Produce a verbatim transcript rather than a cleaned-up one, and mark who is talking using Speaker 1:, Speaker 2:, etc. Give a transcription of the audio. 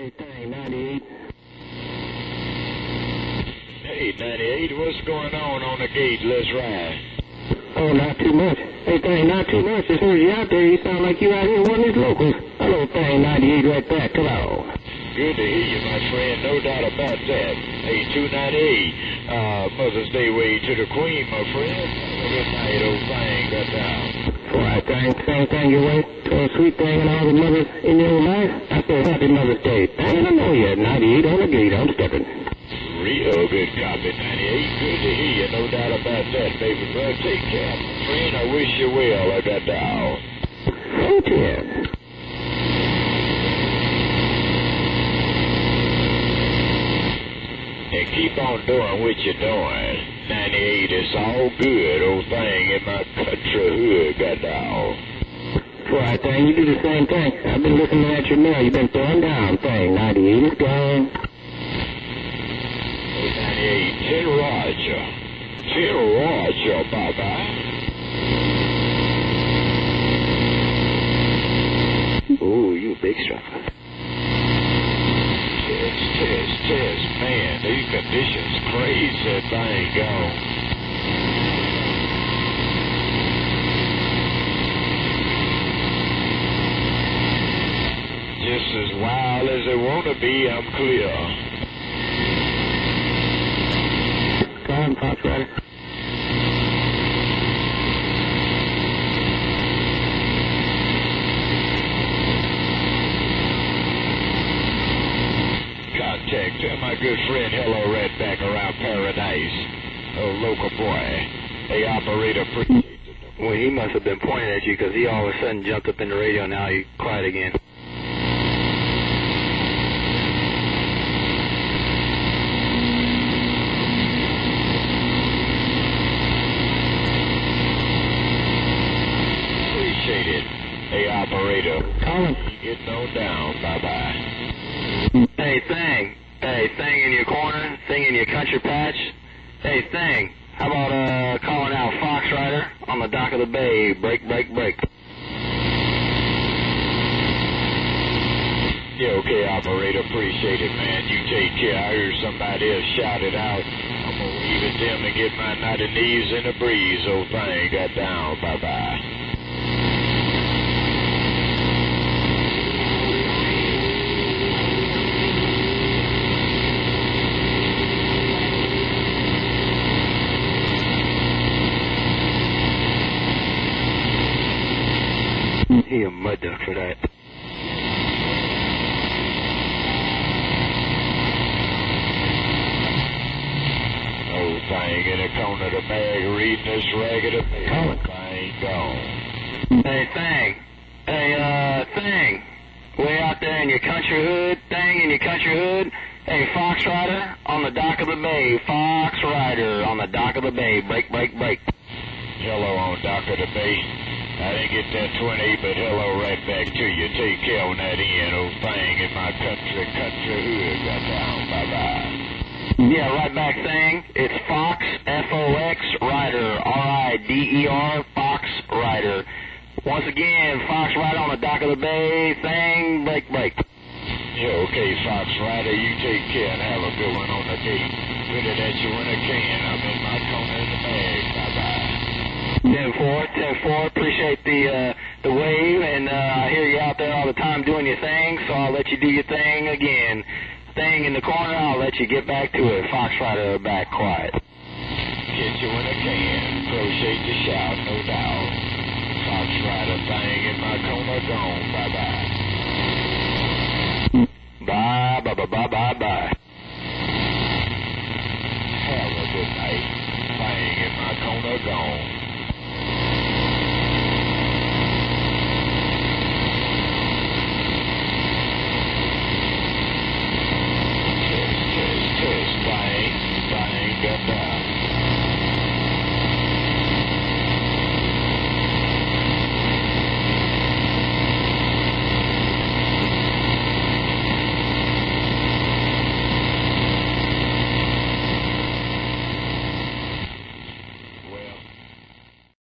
Speaker 1: Hey, Thang, ninety-eight.
Speaker 2: Hey, ninety-eight, what's going on on the gate? Let's ride.
Speaker 1: Oh, not too much. Hey, Thang, not too much. As soon as you're out there, you sound like you out here one of these locals. Hello, Thang, ninety-eight right back. Come on.
Speaker 2: Good to hear you, my friend. No doubt about that. Hey, two ninety-eight, uh, Mother's Day way to the Queen, my friend. Good night, old Thang. Got down.
Speaker 1: All right, Thang, Thang, Thang, your way to a sweet thing and all the mothers in your life. I say happy Mother's Day. Thang, I know you. ninety-eight on the gate. I'm stepping.
Speaker 2: Real good copy, ninety-eight. Good to hear you. No doubt about that, baby. Well, take care, my friend. I wish you well. I got down.
Speaker 1: Oh, dear.
Speaker 2: And keep on doing what you're doing. ninety-eight, it's all good, old thing in my country hood, got down.
Speaker 1: All right, Thang, you do the same thing. I've been looking at your mail. You've been throwing down, Thang. ninety-eight is gone.
Speaker 2: Hey, ninety-eight, tell Roger. Tell Roger, bye-bye.
Speaker 1: Ooh, you a big striker.
Speaker 2: Test, test, test, man, these conditions crazy, that thing gone. Just as wild as they want to be, I'm clear.
Speaker 1: Go on, Foxrider.
Speaker 2: Contact, tell my good friend hello right back around Paradise. Oh, local boy. Hey, operator, appreciate it.
Speaker 3: Well, he must have been pointing at you because he all of a sudden jumped up in the radio. Now he's quiet again.
Speaker 2: Appreciate it. Hey, operator.
Speaker 1: Colin.
Speaker 2: Getting on down. Bye-bye.
Speaker 3: Hey, Thang. Hey, Thang in your corner. Thang in your country patch. Hey, Thang. How about uh calling out Foxrider on the dock of the bay? Break, break, break.
Speaker 2: Yeah, okay, operator. Appreciate it, man. You take care. I heard somebody else shout it out. I'm going to leave it them and get my ninety knees in the breeze. Old thing got down. Bye-bye.
Speaker 3: He a mud duck for that.
Speaker 2: Old thing in the corner of the bag reading this ragged up. Old thing gone.
Speaker 3: Hey, Thang. Hey, uh, Thang. Way out there in your country hood. Thang in your country hood. Hey, Foxrider on the dock of the bay. Foxrider on the dock of the bay. Break, break, break.
Speaker 2: Hello on dock of the bay. I didn't get that twenty, but hello right back to you. Take care on that end, old thing in my country, country hood. Got down. Bye-bye.
Speaker 3: Yeah, right back, Thang. It's Fox, F O X, Rider, R I D E R, Fox Rider. Once again, Fox Rider on the dock of the bay. Thang, break, break.
Speaker 2: Yeah, okay, Foxrider, you take care and have a good one on the gate. Put it at you when I can. I'm in my corner in the bag. Bye-bye.
Speaker 3: ten four, ten four, appreciate the uh, the wave, and uh, I hear you out there all the time doing your thing, so I'll let you do your thing again. Thing in the corner, I'll let you get back to it. Foxrider back quiet.
Speaker 2: Get you when I can. Appreciate the shout, no doubt. Foxrider thing in my corner gone. Bye-bye.
Speaker 3: Bye, bye, bye, bye, bye.